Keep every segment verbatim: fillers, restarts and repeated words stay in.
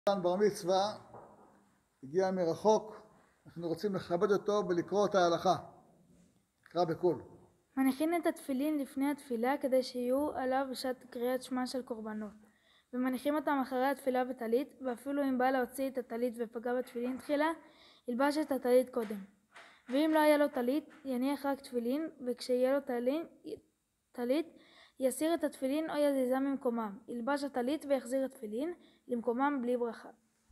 בר מצווה הגיע מרחוק, אנחנו רוצים לכבד אותו ולקרוא את ההלכה. נקרא בקול. מניחים את התפילין לפני התפילה כדי שיהיו עליו בשעת קריאת שמע של קורבנות, ומניחים אותם אחרי התפילה בטלית, ואפילו אם בא להוציא את הטלית ופגע בתפילין תחילה, ילבש את הטלית קודם. ואם לא היה לו טלית, יניח רק תפילין, וכשיהיה לו טלית, יסיר את התפילין או יזיזה ממקומם, ילבש הטלית ויחזיר את התפילין למקומם בלי ברכה.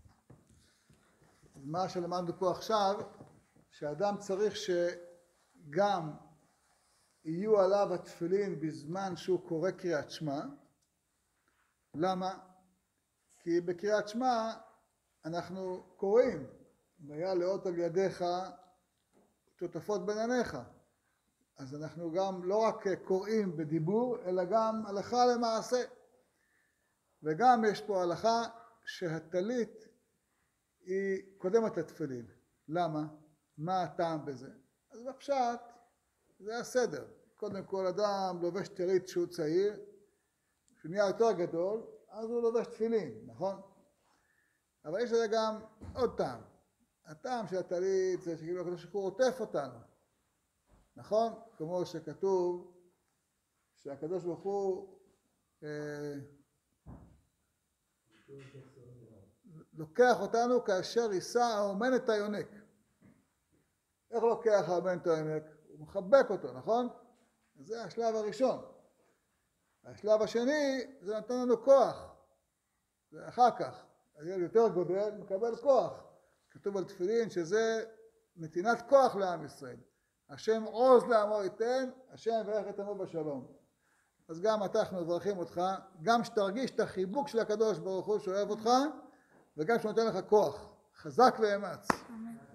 מה שלמדנו פה עכשיו, שאדם צריך שגם יהיו עליו התפילין בזמן שהוא קורא קריאת שמע. למה? כי בקריאת שמע אנחנו קוראים, והיה לאות על ידיך שותפות בין עיניך. אז אנחנו גם לא רק קוראים בדיבור, אלא גם הלכה למעשה. וגם יש פה הלכה שהטלית היא קודמת לתפילין. למה? מה הטעם בזה? אז בפשט זה הסדר. קודם כל אדם לובש טלית שהוא צעיר, כשהוא נהיה יותר גדול, אז הוא לובש תפילין, נכון? אבל יש לזה גם עוד טעם. הטעם של הטלית זה שכאילו הקדוש ברוך הוא עוטף אותנו. נכון? כמו שכתוב שהקדוש ברוך הוא אה, לוקח אותנו כאשר יישא האומן את היונק. איך לוקח האומן את היונק? הוא מחבק אותו, נכון? זה השלב הראשון. השלב השני זה נותן לנו כוח. זה אחר כך. הילד יותר גודל מקבל כוח. כתוב על תפילין שזה נתינת כוח לעם ישראל. השם עוז לעמו ייתן, השם יברך את עמו בשלום. אז גם אנחנו מברכים אותך, גם שתרגיש את החיבוק של הקדוש ברוך הוא שאוהב אותך, וגם שנותן לך כוח, חזק ואמץ. אמן.